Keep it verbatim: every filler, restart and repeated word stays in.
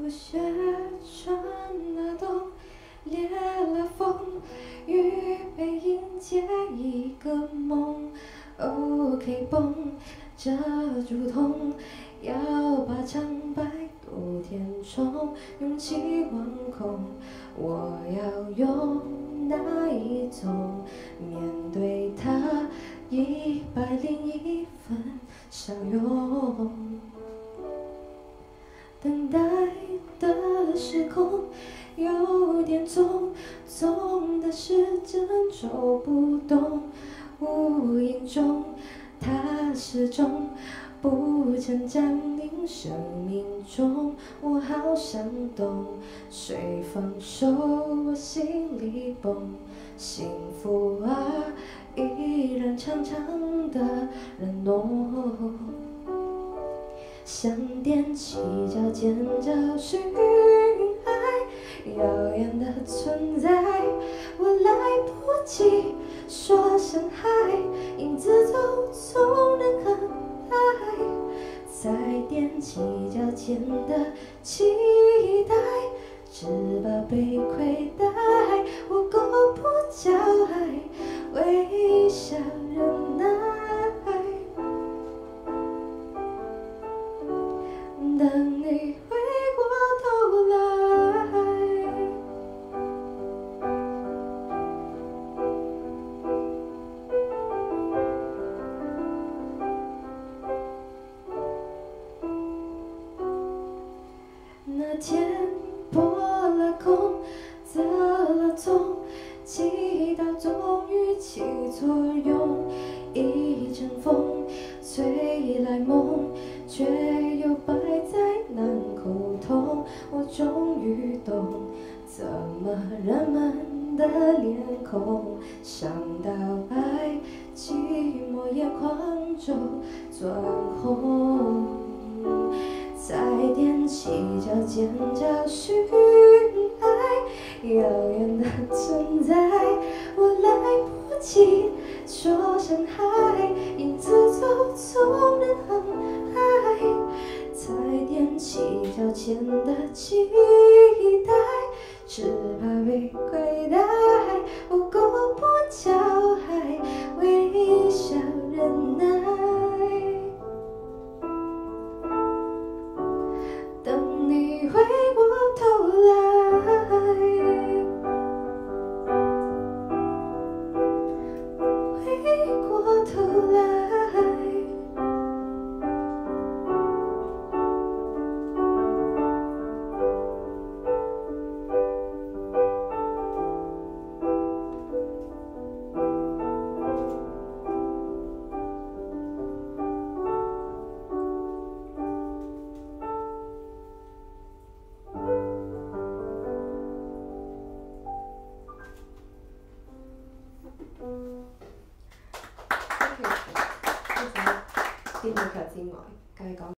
雪穿了冬，裂了缝，预备迎接一个梦。OK 绷遮住痛，要把苍白都填充，勇气惶恐。我要用哪一种面对它？一百零一分相拥。等待的时空有点重，重的时针走不动。无影中，它始终不曾占领生命中。我好想懂，谁放手，我心里蹦。幸福啊，依然长长的忍诺。想踮起脚尖找寻爱，遥远的存在，我来不及说声嗨，影子走从人和爱，再踮起脚尖的期待，只怕被亏待，我够不着爱，微笑忍耐。等你回过头来，那天破了空，得了痛，祈祷终于起作用。一阵风吹来梦，却又摆在难沟通。我终于懂，怎么人们的脸孔想到爱，寂寞眼眶中转红。再踮起脚尖找寻爱，遥远的存在，我来不及说声嗨，影子走从人和爱，再踮起脚尖的期待，只怕被亏待，我够不着爱，微笑忍耐。等你回过头来，回过头来。呢條呢條之外，繼續講。